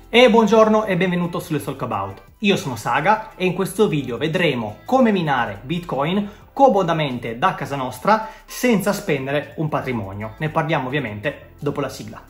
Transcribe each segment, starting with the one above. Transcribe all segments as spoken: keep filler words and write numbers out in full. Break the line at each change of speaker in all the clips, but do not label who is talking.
E buongiorno e benvenuto su Let's Talk About. Io sono Saga e in questo video vedremo come minare Bitcoin comodamente da casa nostra senza spendere un patrimonio. Ne parliamo ovviamente dopo la sigla.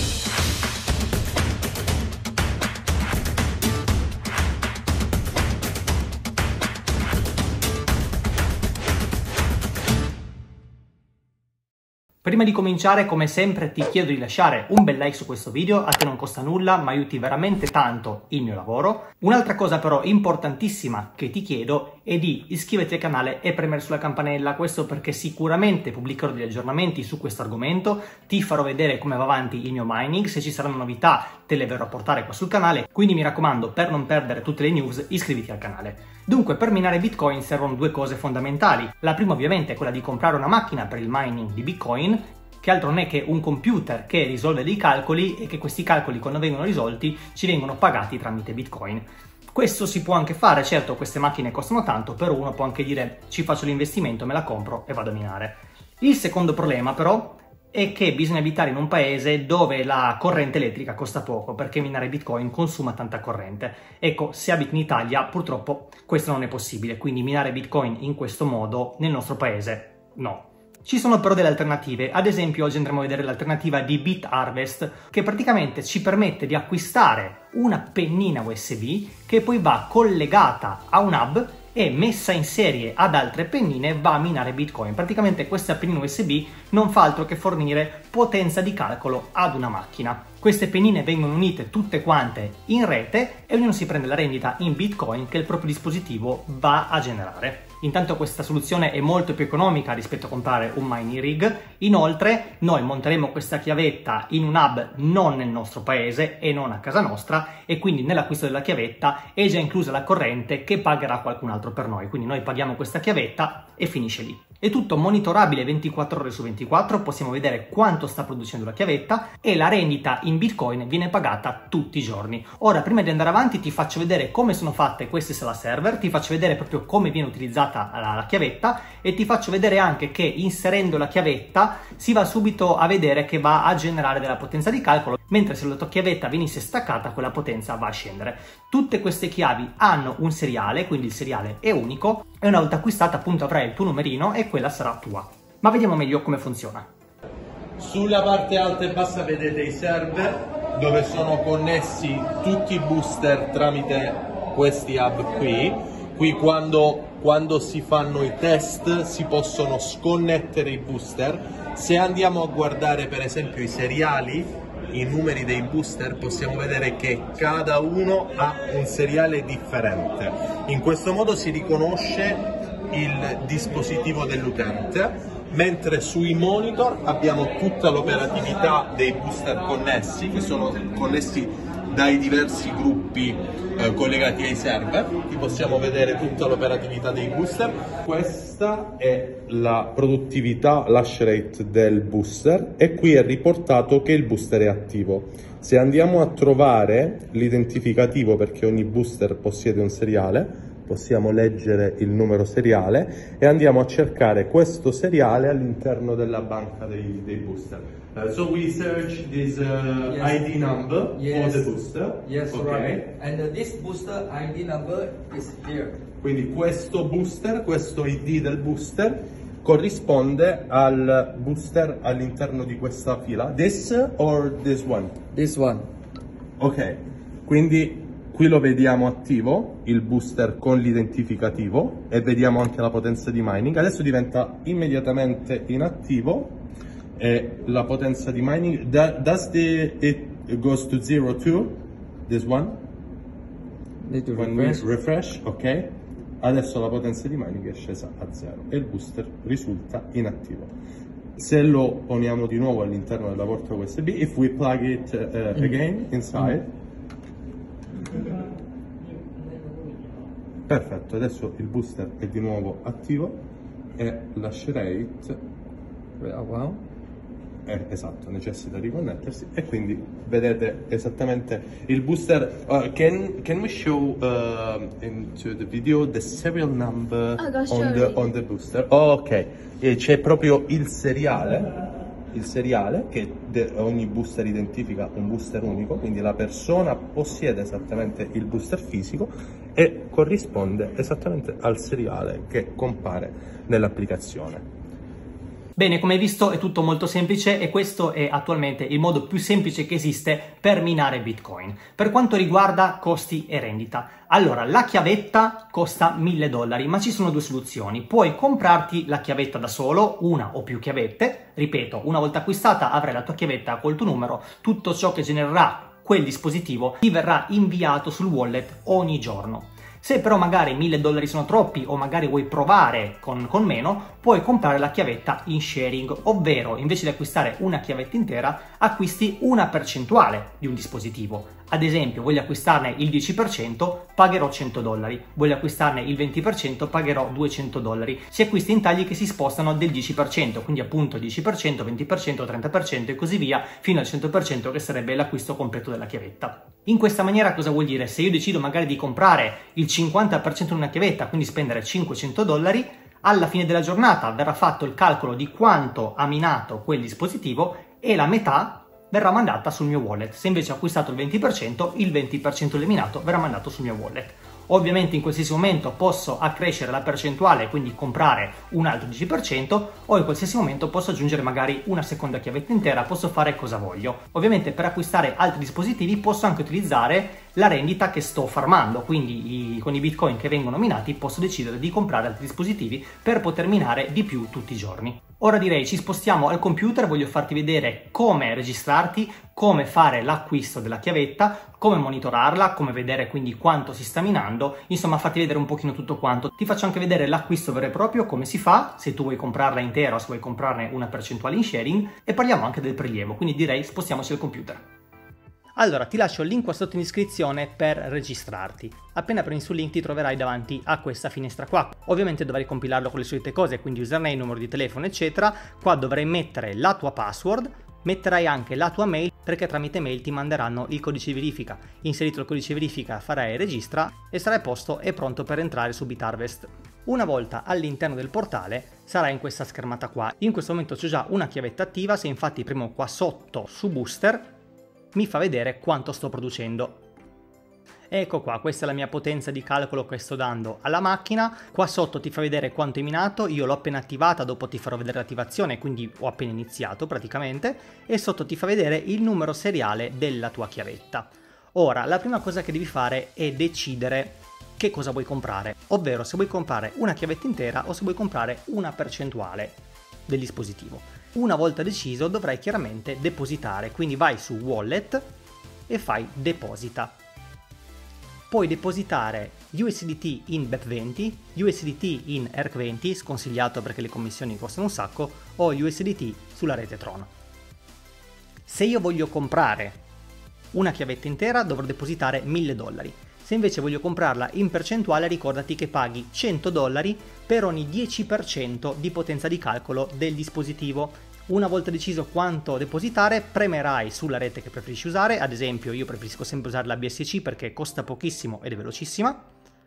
Prima di cominciare, come sempre, ti chiedo di lasciare un bel like su questo video, a te non costa nulla, ma aiuti veramente tanto il mio lavoro. Un'altra cosa però importantissima che ti chiedo è di iscriverti al canale e premere sulla campanella, questo perché sicuramente pubblicherò degli aggiornamenti su questo argomento, ti farò vedere come va avanti il mio mining, se ci saranno novità te le verrò a portare qua sul canale, quindi mi raccomando, per non perdere tutte le news, iscriviti al canale. Dunque, per minare Bitcoin servono due cose fondamentali. La prima ovviamente è quella di comprare una macchina per il mining di Bitcoin, che altro non è che un computer che risolve dei calcoli e che questi calcoli, quando vengono risolti, ci vengono pagati tramite Bitcoin. Questo si può anche fare, certo queste macchine costano tanto, però uno può anche dire ci faccio l'investimento, me la compro e vado a minare. Il secondo problema però è che bisogna abitare in un paese dove la corrente elettrica costa poco, perché minare Bitcoin consuma tanta corrente. Ecco, se abiti in Italia purtroppo questo non è possibile, quindi minare Bitcoin in questo modo nel nostro paese no. Ci sono però delle alternative, ad esempio oggi andremo a vedere l'alternativa di BitHarvest, che praticamente ci permette di acquistare una pennina U S B che poi va collegata a un hub e messa in serie ad altre pennine va a minare Bitcoin. Praticamente questa pennina U S B non fa altro che fornire potenza di calcolo ad una macchina. Queste pennine vengono unite tutte quante in rete e ognuno si prende la rendita in Bitcoin che il proprio dispositivo va a generare. Intanto questa soluzione è molto più economica rispetto a comprare un mining rig. Inoltre noi monteremo questa chiavetta in un hub non nel nostro paese e non a casa nostra, e quindi nell'acquisto della chiavetta è già inclusa la corrente che pagherà qualcun altro per noi. Quindi noi paghiamo questa chiavetta e finisce lì. È tutto monitorabile ventiquattro ore su ventiquattro, possiamo vedere quanto sta producendo la chiavetta e la rendita in Bitcoin viene pagata tutti i giorni. Ora, prima di andare avanti ti faccio vedere come sono fatte queste sala server, ti faccio vedere proprio come viene utilizzata la, la chiavetta e ti faccio vedere anche che inserendo la chiavetta si va subito a vedere che va a generare della potenza di calcolo, mentre se la tua chiavetta venisse staccata quella potenza va a scendere. Tutte queste chiavi hanno un seriale, quindi il seriale è unico e una volta acquistata appunto avrai il tuo numerino e quella sarà tua. Ma vediamo meglio come funziona.
Sulla parte alta e bassa vedete i server dove sono connessi tutti i booster tramite questi hub qui. Qui quando, quando si fanno i test si possono sconnettere i booster. Se andiamo a guardare per esempio i seriali, i numeri dei booster, possiamo vedere che cada uno ha un seriale differente. In questo modo si riconosce il dispositivo dell'utente, mentre sui monitor abbiamo tutta l'operatività dei booster connessi, che sono connessi dai diversi gruppi eh, collegati ai server. Qui possiamo vedere tutta l'operatività dei booster. Questa è la produttività, l'hash rate del booster, e qui è riportato che il booster è attivo. Se andiamo a trovare l'identificativo, perché ogni booster possiede un seriale, possiamo leggere il numero seriale e andiamo a cercare questo seriale all'interno della banca dei, dei booster. Uh, so we search this uh, yes. I D number yes. for the booster.
Yes,
okay.
right. And uh, this booster I D number is here.
Quindi questo booster, questo I D del booster corrisponde al booster all'interno di questa fila. This or this one?
This one.
Ok, quindi qui lo vediamo attivo, il booster con l'identificativo, e vediamo anche la potenza di mining. Adesso diventa immediatamente inattivo e la potenza di mining, does the, it goes to zero too? This one?
Need to
When
refresh.
we refresh, ok. Adesso la potenza di mining è scesa a zero e il booster risulta inattivo. Se lo poniamo di nuovo all'interno della porta U S B, if we plug it uh, again inside, perfetto, adesso il booster è di nuovo attivo e l'hash rate
Wow.
è, esatto, necessita di connettersi, e quindi vedete esattamente il booster. Uh, can, can we show uh, into the video the serial number
Oh, gosh,
on, the, on the booster? Oh, ok, e c'è proprio il seriale il seriale, che ogni booster identifica un booster unico, quindi la persona possiede esattamente il booster fisico e corrisponde esattamente al seriale che compare nell'applicazione.
Bene, come hai visto è tutto molto semplice e questo è attualmente il modo più semplice che esiste per minare Bitcoin. Per quanto riguarda costi e rendita, allora la chiavetta costa mille dollari, ma ci sono due soluzioni. Puoi comprarti la chiavetta da solo, una o più chiavette, ripeto, una volta acquistata avrai la tua chiavetta col tuo numero, tutto ciò che genererà quel dispositivo ti verrà inviato sul wallet ogni giorno. Se però magari mille dollari sono troppi o magari vuoi provare con, con meno, puoi comprare la chiavetta in sharing, ovvero invece di acquistare una chiavetta intera, acquisti una percentuale di un dispositivo. Ad esempio, voglio acquistarne il dieci per cento, pagherò cento dollari, voglio acquistarne il venti per cento, pagherò duecento dollari. Si acquista in tagli che si spostano del dieci per cento, quindi appunto dieci per cento, venti per cento, trenta per cento e così via, fino al cento per cento che sarebbe l'acquisto completo della chiavetta. In questa maniera cosa vuol dire? Se io decido magari di comprare il cinquanta per cento di una chiavetta, quindi spendere cinquecento dollari, alla fine della giornata verrà fatto il calcolo di quanto ha minato quel dispositivo e la metà verrà mandata sul mio wallet. Se invece ho acquistato il venti per cento, il venti per cento del minato verrà mandato sul mio wallet. Ovviamente in qualsiasi momento posso accrescere la percentuale, quindi comprare un altro dieci per cento, o in qualsiasi momento posso aggiungere magari una seconda chiavetta intera, posso fare cosa voglio. Ovviamente per acquistare altri dispositivi posso anche utilizzare la rendita che sto farmando, quindi i, con i bitcoin che vengono minati posso decidere di comprare altri dispositivi per poter minare di più tutti i giorni. Ora direi ci spostiamo al computer, voglio farti vedere come registrarti, come fare l'acquisto della chiavetta, come monitorarla, come vedere quindi quanto si sta minando, insomma farti vedere un pochino tutto quanto. Ti faccio anche vedere l'acquisto vero e proprio, come si fa, se tu vuoi comprarla intera o se vuoi comprarne una percentuale in sharing, e parliamo anche del prelievo, quindi direi spostiamoci al computer. Allora, ti lascio il link qua sotto in descrizione per registrarti. Appena prendi sul link ti troverai davanti a questa finestra qua. Ovviamente dovrai compilarlo con le solite cose, quindi username, numero di telefono, eccetera. Qua dovrai mettere la tua password, metterai anche la tua mail, perché tramite mail ti manderanno il codice di verifica. Inserito il codice di verifica farai registra e sarai a posto e pronto per entrare su Bitharvest. Una volta all'interno del portale sarai in questa schermata qua. In questo momento c'ho già una chiavetta attiva, se infatti premo qua sotto su Booster mi fa vedere quanto sto producendo. Ecco qua, questa è la mia potenza di calcolo che sto dando alla macchina. Qua sotto ti fa vedere quanto hai minato, io l'ho appena attivata, dopo ti farò vedere l'attivazione, quindi ho appena iniziato praticamente, e sotto ti fa vedere il numero seriale della tua chiavetta. Ora, la prima cosa che devi fare è decidere che cosa vuoi comprare, ovvero se vuoi comprare una chiavetta intera o se vuoi comprare una percentuale del dispositivo. Una volta deciso dovrai chiaramente depositare, quindi vai su Wallet e fai Deposita. Puoi depositare U S D T in B E P venti, U S D T in E R C venti, sconsigliato perché le commissioni costano un sacco, o U S D T sulla rete Tron. Se io voglio comprare una chiavetta intera dovrò depositare mille dollari. Se invece voglio comprarla in percentuale, ricordati che paghi cento dollari per ogni dieci per cento di potenza di calcolo del dispositivo. Una volta deciso quanto depositare, premerai sulla rete che preferisci usare, ad esempio io preferisco sempre usare la B S C perché costa pochissimo ed è velocissima.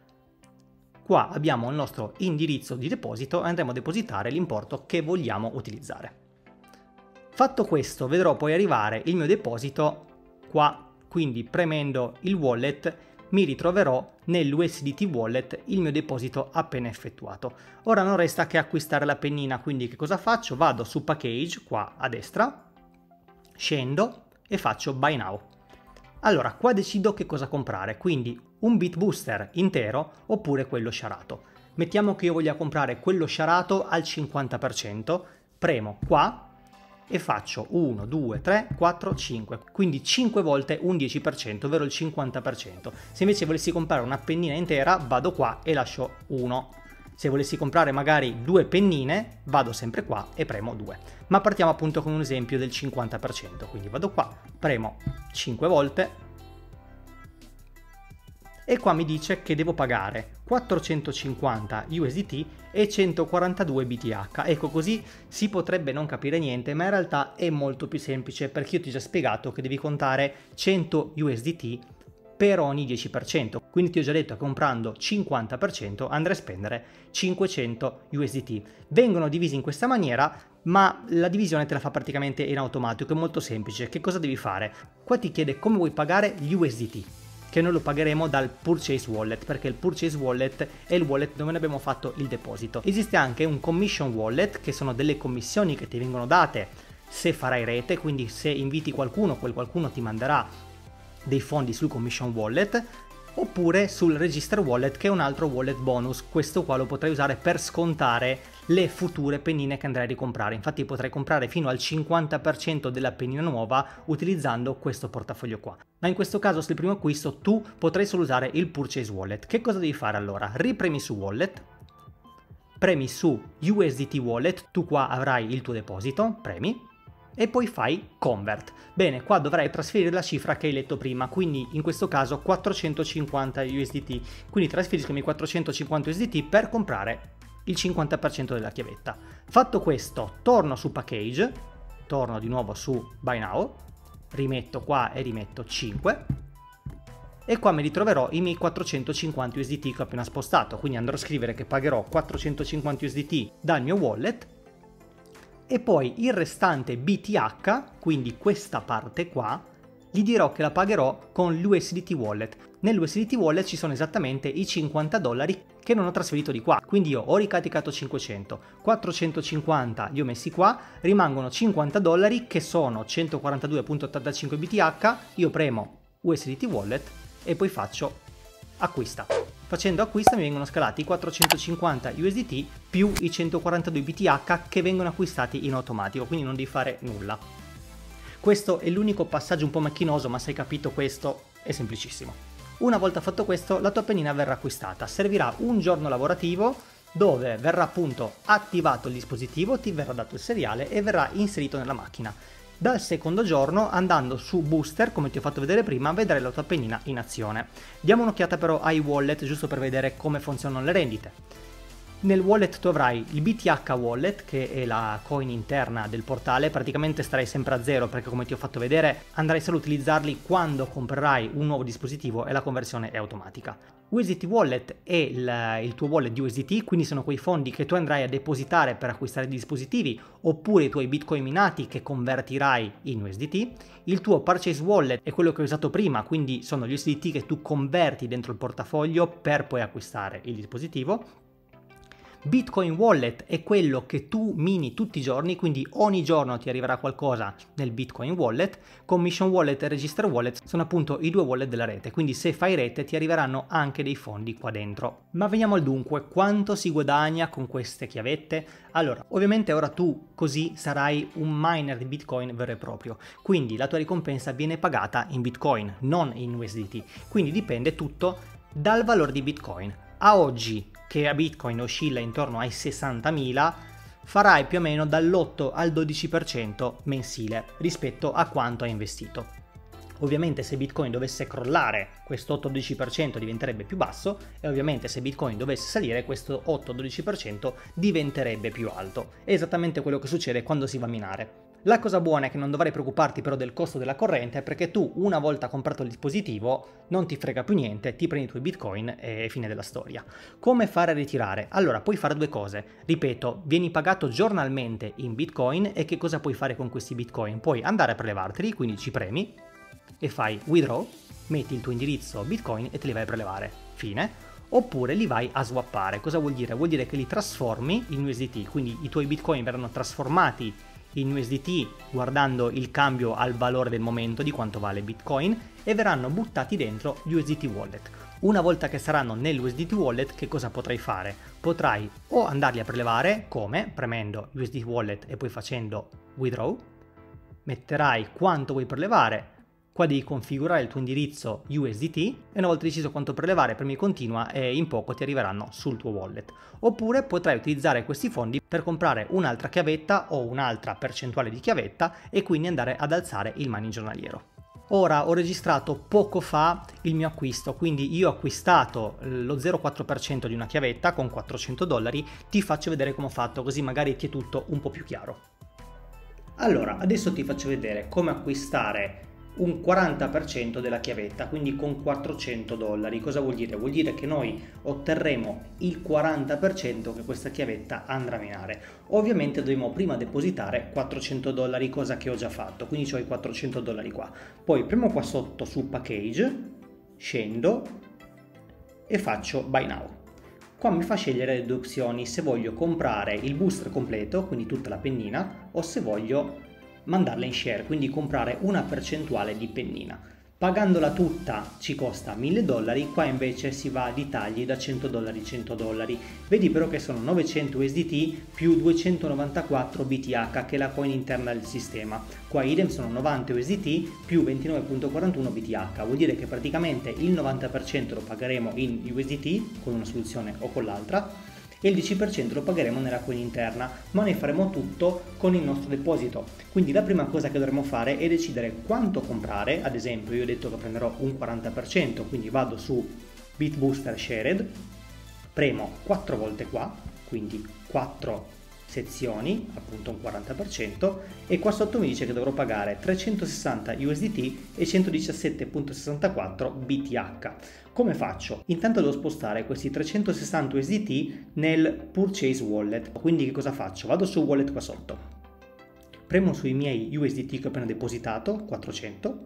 Qua abbiamo il nostro indirizzo di deposito e andremo a depositare l'importo che vogliamo utilizzare. Fatto questo, vedrò poi arrivare il mio deposito qua, quindi premendo il wallet mi ritroverò nell'U S D T Wallet il mio deposito appena effettuato. Ora non resta che acquistare la pennina, quindi che cosa faccio? Vado su Package, qua a destra, scendo e faccio Buy Now. Allora, qua decido che cosa comprare, quindi un Bitbooster intero oppure quello sharato. Mettiamo che io voglia comprare quello sharato al cinquanta per cento, premo qua e faccio uno, due, tre, quattro, cinque, quindi cinque volte un dieci per cento, ovvero il cinquanta per cento. Se invece volessi comprare una pennina intera, vado qua e lascio uno. Se volessi comprare magari due pennine, vado sempre qua e premo due. Ma partiamo appunto con un esempio del cinquanta per cento, quindi vado qua, premo cinque volte e qua mi dice che devo pagare quattrocentocinquanta U S D T e centoquarantadue B T H. Ecco, così si potrebbe non capire niente, ma in realtà è molto più semplice perché io ti ho già spiegato che devi contare cento U S D T per ogni dieci per cento. Quindi ti ho già detto che comprando cinquanta per cento andrai a spendere cinquecento U S D T. Vengono divisi in questa maniera, ma la divisione te la fa praticamente in automatico, è molto semplice. Che cosa devi fare? Qua ti chiede come vuoi pagare gli U S D T, che noi lo pagheremo dal Purchase Wallet, perché il Purchase Wallet è il wallet dove noi abbiamo fatto il deposito. Esiste anche un Commission Wallet, che sono delle commissioni che ti vengono date se farai rete, quindi se inviti qualcuno, quel qualcuno ti manderà dei fondi sul Commission Wallet, oppure sul Register Wallet, che è un altro wallet bonus. Questo qua lo potrai usare per scontare le future pennine che andrai a ricomprare. Infatti potrai comprare fino al cinquanta per cento della pennina nuova utilizzando questo portafoglio qua. Ma in questo caso, sul primo acquisto, tu potrai solo usare il Purchase Wallet. Che cosa devi fare allora? Ripremi su Wallet, premi su U S D T Wallet, tu qua avrai il tuo deposito, premi, e poi fai Convert. Bene, qua dovrai trasferire la cifra che hai letto prima, quindi in questo caso quattrocentocinquanta U S D T. Quindi trasferisco i miei quattrocentocinquanta U S D T per comprare il cinquanta per cento della chiavetta. Fatto questo, torno su Package, torno di nuovo su Buy Now, rimetto qua e rimetto cinque, e qua mi ritroverò i miei quattrocentocinquanta U S D T che ho appena spostato. Quindi andrò a scrivere che pagherò quattrocentocinquanta U S D T dal mio wallet, e poi il restante B T H, quindi questa parte qua, gli dirò che la pagherò con l'U S D T Wallet. Nell'U S D T Wallet ci sono esattamente i cinquanta dollari che non ho trasferito di qua, quindi io ho ricaricato cinquecento, quattrocentocinquanta li ho messi qua, rimangono cinquanta dollari che sono centoquarantadue virgola ottantacinque B T H, io premo U S D T Wallet e poi faccio acquista. Facendo acquista mi vengono scalati i quattrocentocinquanta U S D T più i centoquarantadue B T H che vengono acquistati in automatico, quindi non devi fare nulla. Questo è l'unico passaggio un po' macchinoso, ma se hai capito questo è semplicissimo. Una volta fatto questo, la tua pennina verrà acquistata. Servirà un giorno lavorativo dove verrà appunto attivato il dispositivo, ti verrà dato il seriale e verrà inserito nella macchina. Dal secondo giorno, andando su Booster, come ti ho fatto vedere prima, vedrai la tua pennina in azione. Diamo un'occhiata però ai wallet, giusto per vedere come funzionano le rendite. Nel wallet tu avrai il B T H Wallet, che è la coin interna del portale. Praticamente starai sempre a zero perché, come ti ho fatto vedere, andrai solo a utilizzarli quando comprerai un nuovo dispositivo e la conversione è automatica. U S D T Wallet è il, il tuo wallet di U S D T, quindi sono quei fondi che tu andrai a depositare per acquistare dispositivi oppure i tuoi bitcoin minati che convertirai in U S D T. Il tuo Purchase Wallet è quello che ho usato prima, quindi sono gli U S D T che tu converti dentro il portafoglio per poi acquistare il dispositivo. Bitcoin Wallet è quello che tu mini tutti i giorni, quindi ogni giorno ti arriverà qualcosa nel Bitcoin Wallet. Commission Wallet e Register Wallet sono appunto i due wallet della rete, quindi se fai rete ti arriveranno anche dei fondi qua dentro. Ma veniamo al dunque, quanto si guadagna con queste chiavette? Allora, ovviamente ora tu così sarai un miner di Bitcoin vero e proprio, quindi la tua ricompensa viene pagata in Bitcoin, non in U S D T, quindi dipende tutto dal valore di Bitcoin. A oggi, che a Bitcoin oscilla intorno ai sessantamila, farai più o meno dall'otto al dodici per cento mensile rispetto a quanto hai investito. Ovviamente se Bitcoin dovesse crollare, questo otto dodici per cento diventerebbe più basso, e ovviamente se Bitcoin dovesse salire, questo otto dodici per cento diventerebbe più alto. È esattamente quello che succede quando si va a minare. La cosa buona è che non dovrai preoccuparti però del costo della corrente, perché tu una volta comprato il dispositivo non ti frega più niente, ti prendi i tuoi bitcoin e fine della storia. Come fare a ritirare? Allora, puoi fare due cose. Ripeto, vieni pagato giornalmente in bitcoin, e che cosa puoi fare con questi bitcoin? Puoi andare a prelevarteli, quindi ci premi e fai withdraw, metti il tuo indirizzo bitcoin e te li vai a prelevare. Fine. Oppure li vai a swappare. Cosa vuol dire? Vuol dire che li trasformi in U S D T, quindi i tuoi bitcoin verranno trasformati in U S D T guardando il cambio al valore del momento di quanto vale Bitcoin e verranno buttati dentro gli U S D T Wallet. Una volta che saranno nell'U S D T Wallet, che cosa potrai fare? Potrai o andarli a prelevare, come? Premendo U S D T Wallet e poi facendo withdraw, metterai quanto vuoi prelevare. Qua devi configurare il tuo indirizzo U S D T e una volta deciso quanto prelevare, premi continua e in poco ti arriveranno sul tuo wallet. Oppure potrai utilizzare questi fondi per comprare un'altra chiavetta o un'altra percentuale di chiavetta e quindi andare ad alzare il mining giornaliero. Ora ho registrato poco fa il mio acquisto, quindi io ho acquistato lo zero virgola quattro per cento di una chiavetta con quattrocento dollari, ti faccio vedere come ho fatto così magari ti è tutto un po' più chiaro. Allora, adesso ti faccio vedere come acquistare un quaranta per cento della chiavetta, quindi con quattrocento dollari. Cosa vuol dire? Vuol dire che noi otterremo il quaranta per cento che questa chiavetta andrà a minare. Ovviamente dobbiamo prima depositare quattrocento dollari, cosa che ho già fatto, quindi ho i quattrocento dollari qua. Poi premo qua sotto su package, scendo e faccio buy now. Qua mi fa scegliere le due opzioni, se voglio comprare il booster completo, quindi tutta la pennina, o se voglio mandarla in share, quindi comprare una percentuale di pennina. Pagandola tutta ci costa mille dollari, qua invece si va di tagli da cento dollari cento dollari. Vedi però che sono novecento U S D T più duecentonovantaquattro B T H, che è la coin interna del sistema. Qua idem sono novanta U S D T più ventinove virgola quarantuno B T H, vuol dire che praticamente il novanta per cento lo pagheremo in U S D T con una soluzione o con l'altra, e il dieci per cento lo pagheremo nella coin interna, ma noi faremo tutto con il nostro deposito. Quindi la prima cosa che dovremo fare è decidere quanto comprare. Ad esempio io ho detto che prenderò un quaranta per cento, quindi vado su BitBooster Shared, premo quattro volte qua, quindi quattro sezioni, appunto un quaranta per cento, e qua sotto mi dice che dovrò pagare trecentosessanta U S D T e centodiciassette virgola sessantaquattro B T H. Come faccio? Intanto devo spostare questi trecentosessanta U S D T nel Purchase Wallet. Quindi che cosa faccio? Vado su Wallet qua sotto, premo sui miei U S D T che ho appena depositato, quattrocento,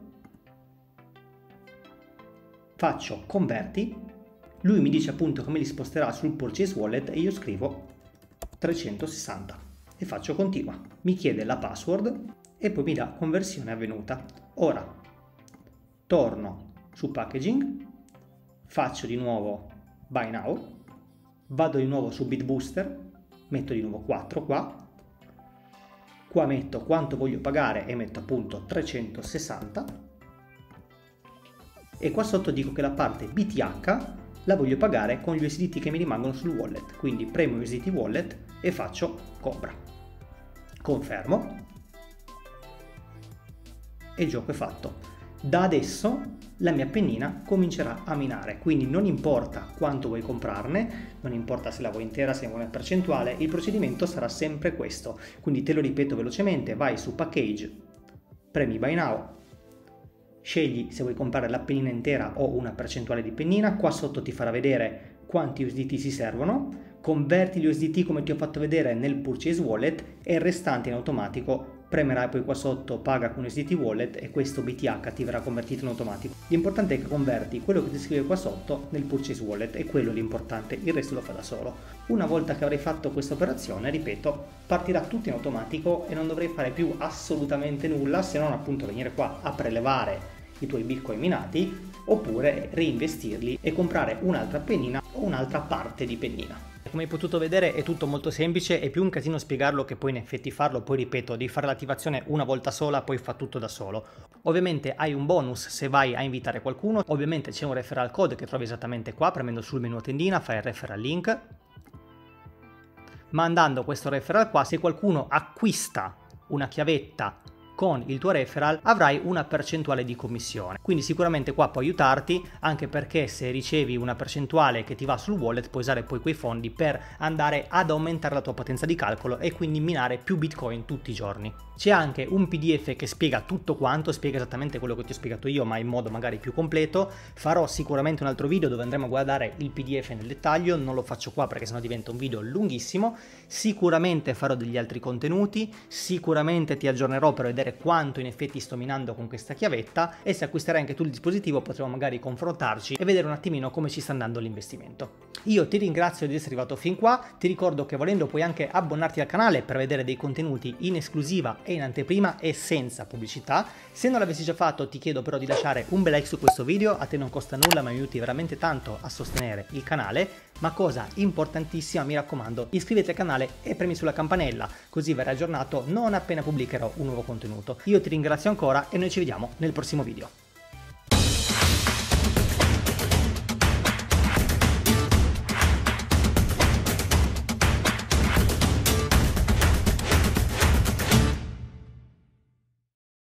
faccio converti, lui mi dice appunto che me li sposterà sul Purchase Wallet e io scrivo trecentosessanta e faccio continua. Mi chiede la password e poi mi dà conversione avvenuta. Ora torno su packaging, faccio di nuovo buy now, vado di nuovo su BitBooster, metto di nuovo quattro qua, qua metto quanto voglio pagare e metto appunto trecentosessanta, e qua sotto dico che la parte B T H la voglio pagare con gli U S D T che mi rimangono sul wallet, quindi premo U S D T wallet e faccio compra, confermo e il gioco è fatto. Da adesso la mia pennina comincerà a minare, quindi non importa quanto vuoi comprarne, non importa se la vuoi intera, se vuoi una percentuale, il procedimento sarà sempre questo. Quindi te lo ripeto velocemente: vai su package, premi buy now, scegli se vuoi comprare la pennina intera o una percentuale di pennina, qua sotto ti farà vedere quanti U S D T si servono, converti gli U S D T come ti ho fatto vedere nel Purchase Wallet e il restante in automatico premerai poi qua sotto paga con U S D T Wallet e questo B T H ti verrà convertito in automatico. L'importante è che converti quello che ti scrive qua sotto nel Purchase Wallet, e quello è l'importante, il resto lo fa da solo. Una volta che avrai fatto questa operazione, ripeto, partirà tutto in automatico e non dovrai fare più assolutamente nulla, se non appunto venire qua a prelevare i tuoi bitcoin minati oppure reinvestirli e comprare un'altra pennina o un'altra parte di pennina. Come hai potuto vedere è tutto molto semplice, è più un casino spiegarlo che poi in effetti farlo. Poi ripeto, devi fare l'attivazione una volta sola, poi fa tutto da solo. Ovviamente hai un bonus se vai a invitare qualcuno, ovviamente c'è un referral code che trovi esattamente qua, premendo sul menu tendina fai il referral link, mandando questo referral qua, se qualcuno acquista una chiavetta con il tuo referral avrai una percentuale di commissione, quindi sicuramente qua può aiutarti, anche perché se ricevi una percentuale che ti va sul wallet puoi usare poi quei fondi per andare ad aumentare la tua potenza di calcolo e quindi minare più bitcoin tutti i giorni. C'è anche un P D F che spiega tutto quanto, spiega esattamente quello che ti ho spiegato io ma in modo magari più completo. Farò sicuramente un altro video dove andremo a guardare il P D F nel dettaglio, non lo faccio qua perché sennò diventa un video lunghissimo. Sicuramente farò degli altri contenuti, sicuramente ti aggiornerò per vedere quanto in effetti sto minando con questa chiavetta, e se acquisterai anche tu il dispositivo potremo magari confrontarci e vedere un attimino come ci sta andando l'investimento. Io ti ringrazio di essere arrivato fin qua, ti ricordo che volendo puoi anche abbonarti al canale per vedere dei contenuti in esclusiva e in anteprima e senza pubblicità. Se non l'avessi già fatto ti chiedo però di lasciare un bel like su questo video, a te non costa nulla ma mi aiuti veramente tanto a sostenere il canale. Ma cosa importantissima, mi raccomando, iscriviti al canale e premi sulla campanella, così verrai aggiornato non appena pubblicherò un nuovo contenuto. Io ti ringrazio ancora e noi ci vediamo nel prossimo video.